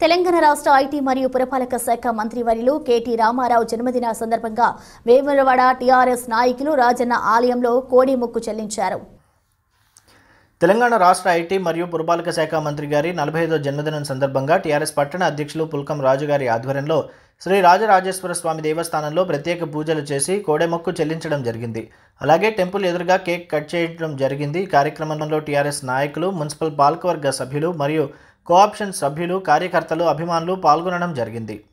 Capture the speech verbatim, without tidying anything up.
తెలంగాణ రాష్ట్ర ఐటీ మరియు పురపాలక శాఖ మంత్రివర్యులు కేటీ రామారావు జన్మదిన సందర్భంగా వేములవాడ టీఆర్ఎస్ నాయకులు రాజన్న ఆలయంలో కోడి మొక్కు చెల్లించారు. తెలంగాణ రాష్ట్ర ఐటీ మరియు పురపాలక శాఖ మంత్రి గారి నలభై ఐదవ జన్మదినం సందర్భంగా టీఆర్ఎస్ పట్టణ అధ్యక్షులు పుల్కం రాజు గారి ఆధ్వర్యంలో శ్రీ రాజరాజేశ్వర స్వామి దేవస్థానంలో ప్రత్యేక పూజలు చేసి కోడెమొక్కు చెల్లించడం జరిగింది. అలాగే టెంపుల్ ఎదురుగా కేక్ కట్ చేయడం జరిగింది. ఈ కార్యక్రమంలో టీఆర్ఎస్ నాయకులు, మున్సిపల్ పాలకవర్గ సభ్యులు మరియు కోఆప్షన్ సభ్యులు, కార్యకర్తలు, అభిమానులు పాల్గొనడం జరిగింది.